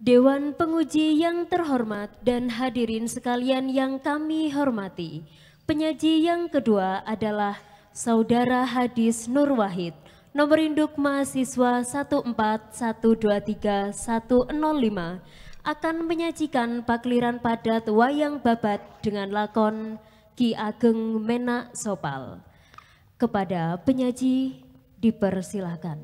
Dewan Penguji yang terhormat dan hadirin sekalian yang kami hormati, penyaji yang kedua adalah Saudara Hadis Nur Wahid, nomor induk mahasiswa 14123-105, akan menyajikan pakliran padat wayang babat dengan lakon Ki Ageng Menak Sopal. Kepada penyaji dipersilakan.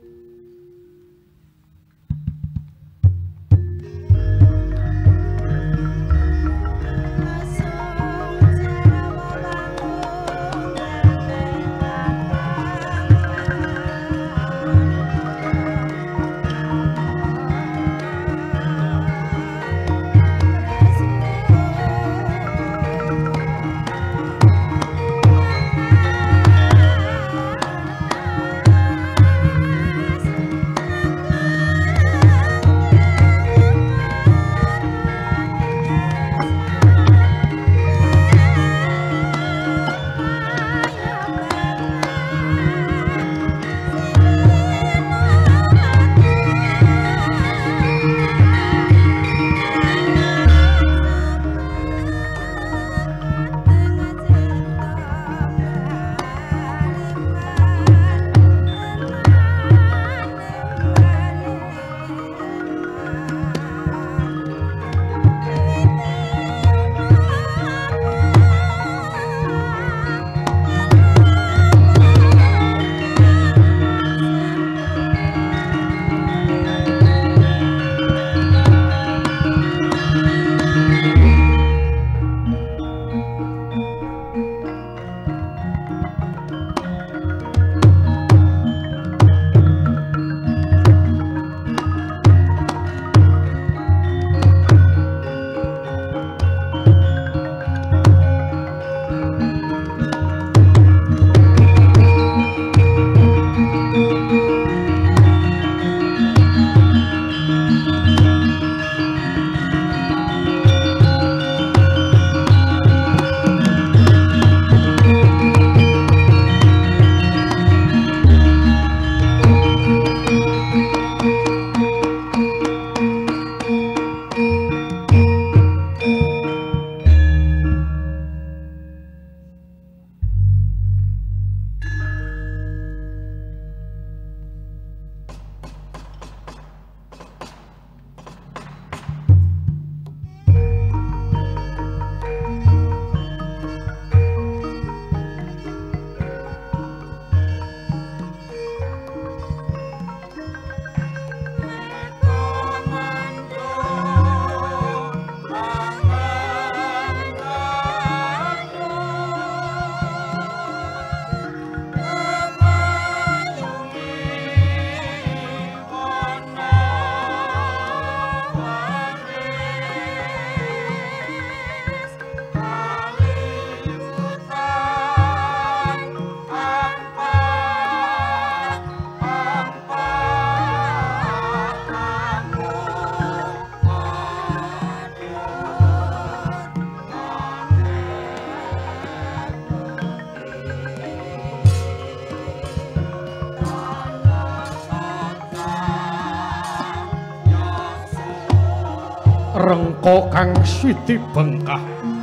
Rengko kang switi bengkah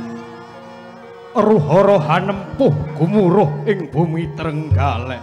ruhara hanempuh gumuruh ing bumi Trenggalek.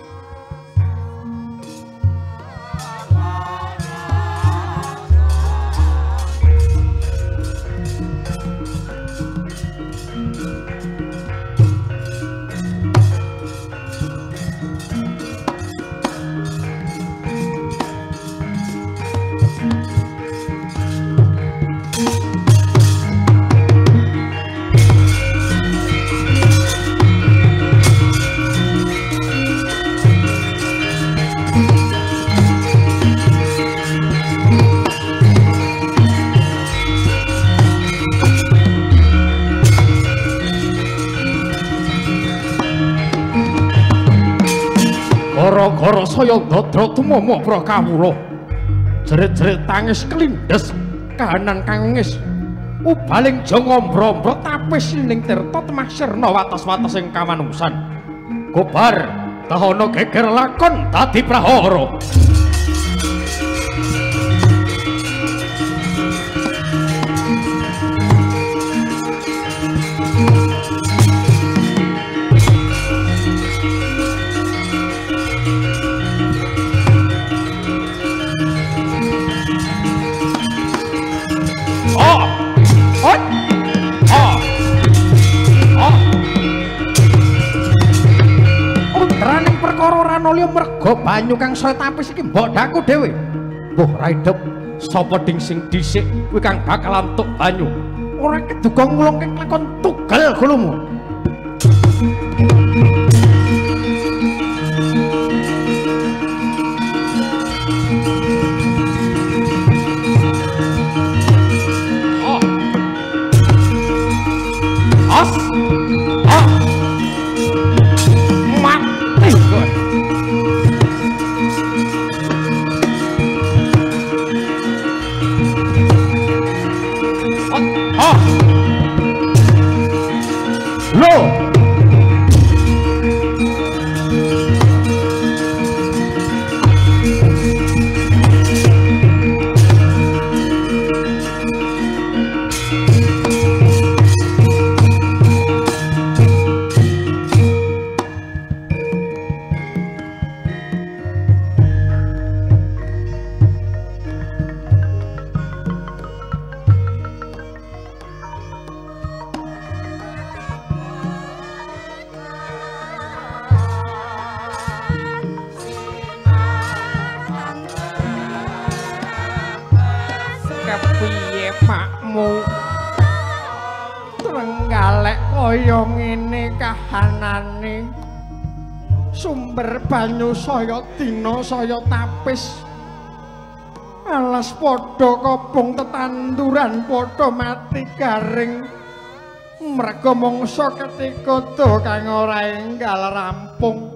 Gara-gara saya ndadra tumama prakawula, jerit-jerit tangis kelindes kahanan kang ngis ubaling jongombro-mbro tapis ning tirta temah sirna wates-watesing kamanungsan. Kobar tahana geger lakon dadi prahara. banyu kang saya tapis iki mbok daku dhewe. Mbah Raidep, sapa ding sing dhisik kuwi kang bakal antuk banyu. Ora keduga ngulungke lakon tugal gulumu. Mati kowe. Loh. Kepiye pakmu Trenggalek kaya ngene kahanane sumber banyu saya dina saya tapis alas padha kobong tetanduran padha mati garing merga mangsa ketika do kang ora enggal rampung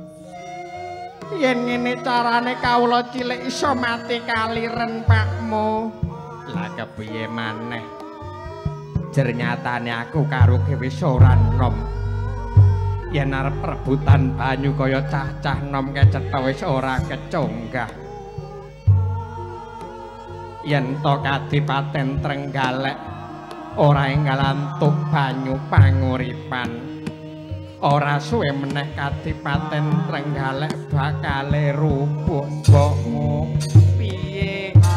yen ngene carane kawula cilik iso mati kaliren pakmu. Lah kepiye maneh jernyatane aku karo kowe wis ora nom yen arep rebutan banyu kaya cah-cah nom kecetha wis ora kecunggah yen to Kadipaten Trenggalek ora enggal antuk banyu panguripan ora suwe meneh Kadipaten Trenggalek bakale rubuh mbokmu piye.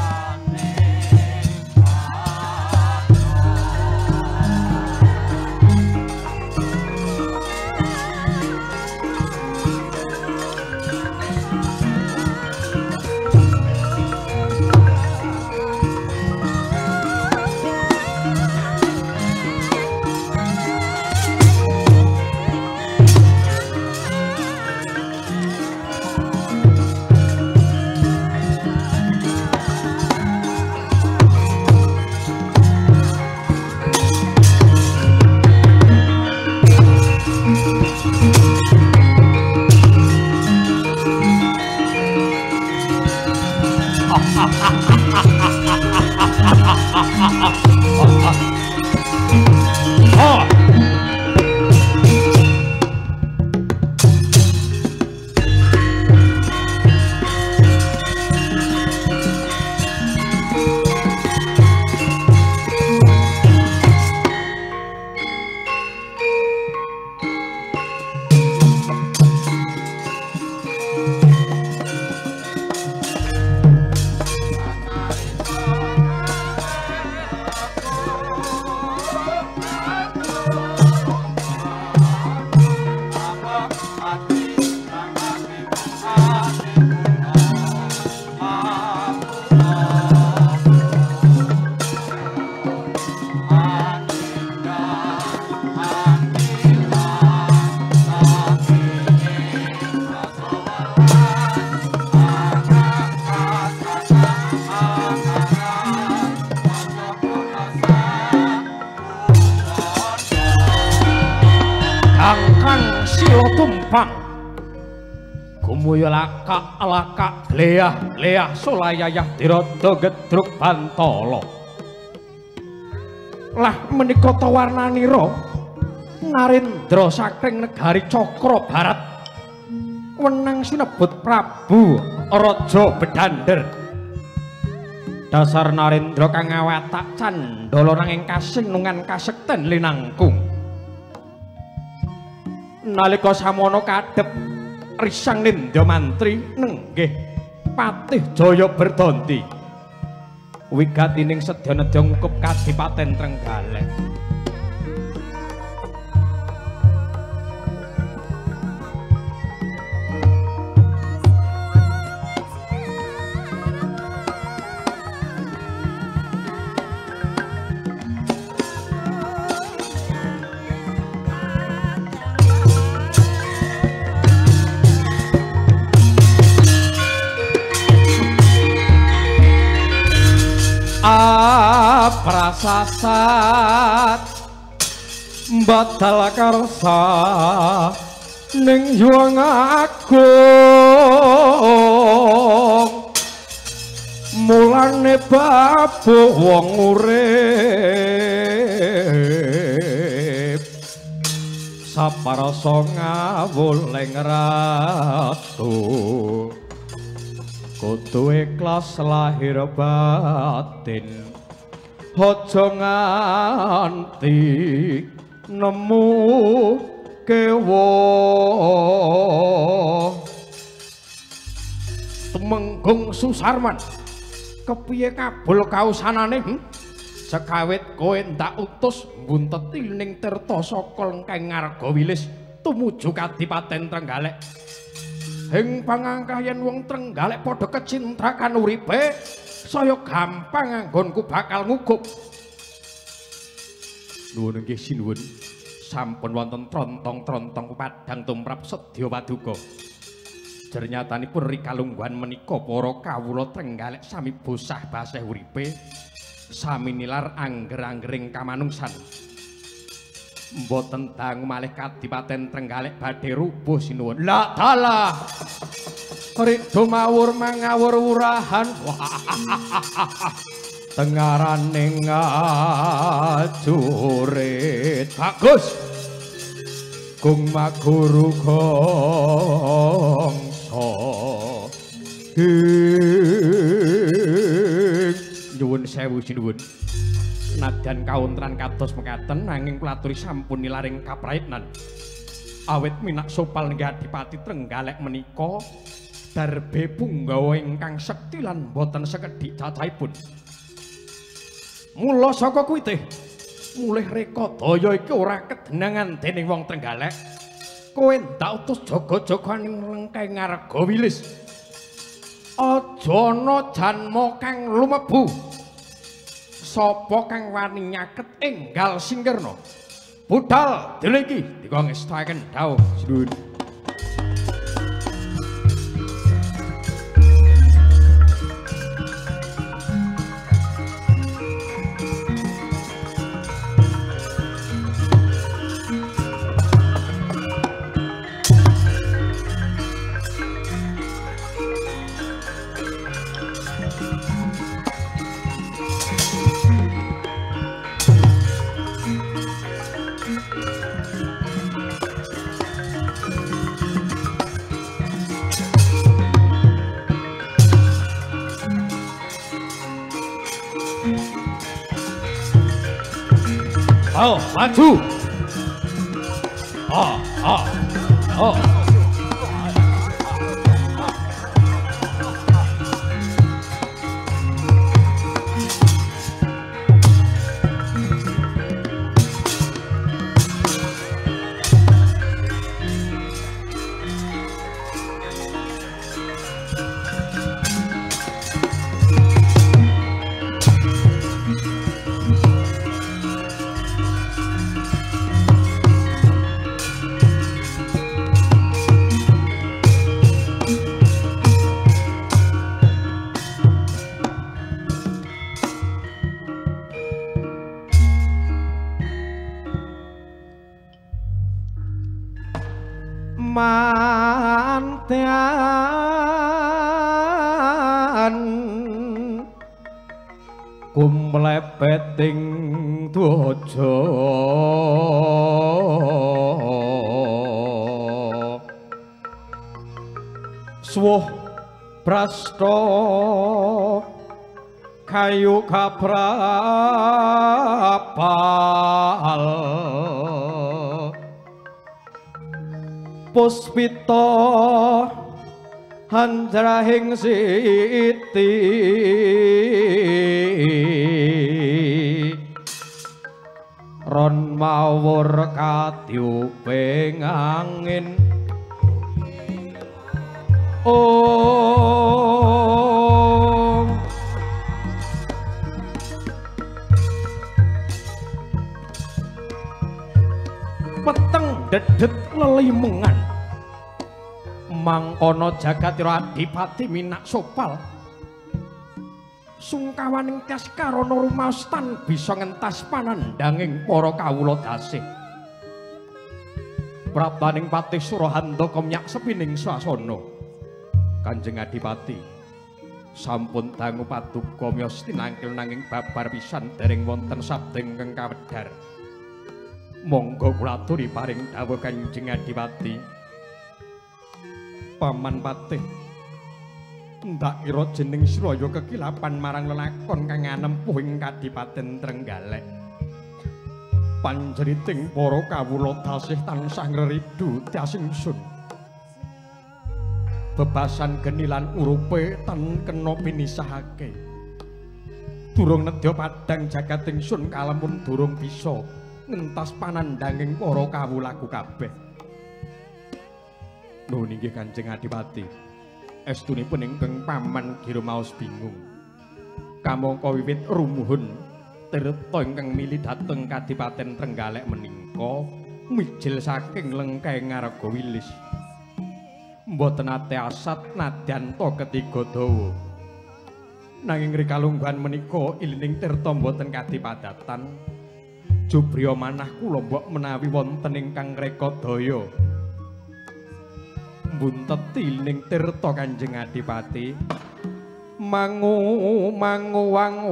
Gumuya laka leah sulayayah dirada gedruk bantala. Lah menika ta warnanira Narendra saking negari Cakra Barat wenang sinebut Prabu Raja Bedander. Dasar Narendra kang awatak candala nanging kasinungan kasekten linangkung. Nalika samono kadhep risang nindya mantri nenggih Patih Jaya Berdonti wigatining sedya-nedya ngukup Kadipaten Trenggalek. aprasasat batal karsa ning yuang agung mulane babu wong urip saparasa ngawuling ratu kudu ikhlas lahir batin aja nganti nemu kewo Temenggung Susarman kepiye kabul kausanane sekawit kowe ndak utus mbunteti ning tirta saka lengkeng Argawilis tumuju Kadipaten Trenggalek ing pangangkah yen wong Trenggalek padha kecintrakan uripe saya gampang anggonku bakal ngukup nuwun nggih sinuwun sampun wonten trontong-trontong padhang tumrap sedya paduka jernyatanipun rikalungguhan menika para kawula Trenggalek sami bosah basih uripe sami nilar angger-anggering kamanungsan mboten dangu malih Kadipaten Trenggalek badhe rubuh sinuwun la dalah ridho mawur mangawur wurahan tengaraning ngajurit bagus kung maguru gongso nyuwun sewu sinuwun nadyan kauntran kados mekaten nanging kulaturi sampun nilaring kapraitnan awit minak sopal nggih Adipati Trenggalek menika darbe punggawa ingkang sekti lan boten sekedhik cacahipun mula saka kuwi teh mulih Rekadaya iki ora kedenangan dening wong Trenggalek kowe ndak utus jaga-jaga ning lengkeng Argawilis aja ana janma kang lumebu sapa kang wani nyaket enggal singkirna budal dene iki dikongestaken dawuh sinuwun oh, maju. Oh. Mantian kumlepeting dwaja swuh prasta kayu kaprapal puspita handrahing siti ron mawur katyuping angin peteng dedet lelimengan mangkono jagatira Adipati minak sopal sungkawaning tias karana rumaos tan bisa ngentas panandhanging para kawula dasih. Prabaning Patih Surahandaka myak sepining swasana. Kanjeng Adipati sampun dangu paduka miyos tinangkil nanging babar pisan dereng wonten sabda ingkang kawedhar. Monggo kula aturi paring dawuh Kanjeng Adipati. Paman Patih ndak kira jeneng Sraya kekilapan marang lelakon kang anempuh ing Kadipaten Trenggalek. Panjeriting para kawula tasih tansah ngridu tiasingsun. Bebasan geni lan urupe tan kena pinisahake. Durung nedya padhang jagat ingsun kalamun durung bisa ngentas panandhanging para kawulaku kabeh. Nuhun inggih Kanjeng Adipati. Estunipun ingkang paman gira maos bingung. Kamangka wiwit rumuhun tirta ingkang mili dhateng Kadipaten Trenggalek menika mijil saking lengkeng Argawilis. Mboten ate asat nadyan to ketiga dawa. Nanging rikalungguhan menika ilining tirta mboten kadipadatan. Jubriya manah kula mbok menawi wonten ingkang reka daya. Mbunteti ilining tirta Kanjeng Adipati. Mangu wang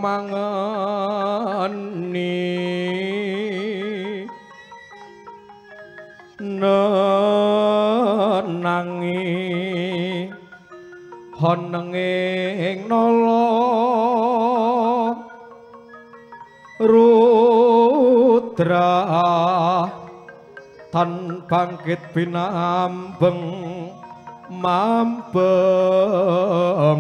mangeni nenangi honenging nala rudra tan bangkit binambeng mambeng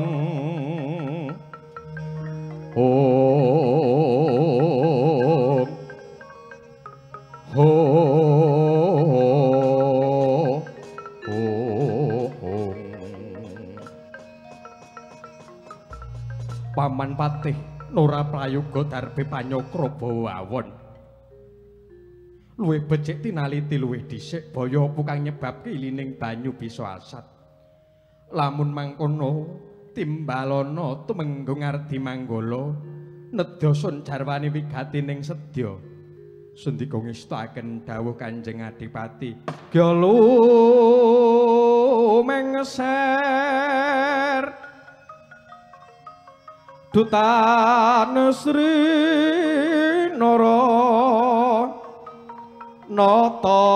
Paman Patih Nora Prayoga darbe panyokra bawawon. Luwih becik tinaliti luwih dhisik baya apa kang nyebabke ilining banyu bisa asat. Lamun mangkono timbalana tumenggung ardi manggala nedya sun jarwane wigatining sedya. Sendika ngestakaken dawuh Kanjeng Adipati, "Gyalu mengser Dutan Sri Nara Nata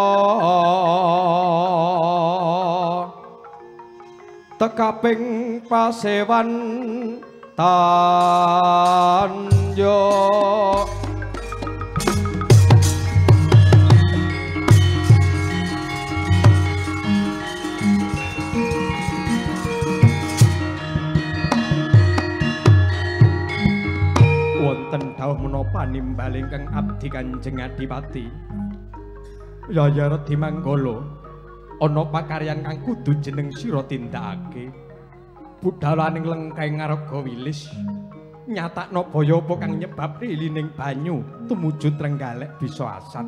tekaping pasewan tanja." Wonten dawuh menapa nimbal ingkang abdi Kanjeng Adipati. Yaya Redi Manggala, ana pakaryan kang kudu jeneng sira tindakake. Budhalaning lengkeng Argawilis nyatakno baya apa kang nyebabke ilining banyu tumuju Trenggalek bisa asat.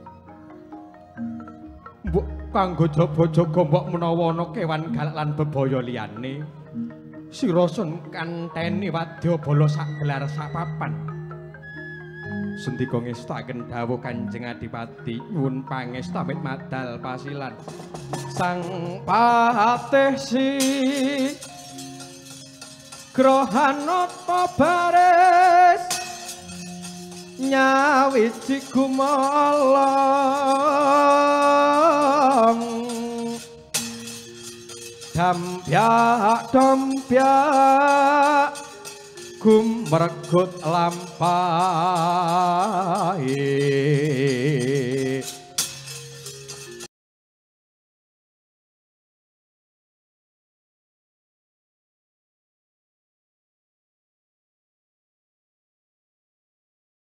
Mbok kanggo jaga-jaga mbok menawa ana kewan galak lan bebaya liyane. Sira sun kanteni wadya bala sak gelar sak papan. Sendika ngestakaken dawuh Kanjeng Adipati nyuwun pangestamit madal pasilan. Sang Patih Si Grahanata baris nyawiji gumalang Dampyak gumregut lampah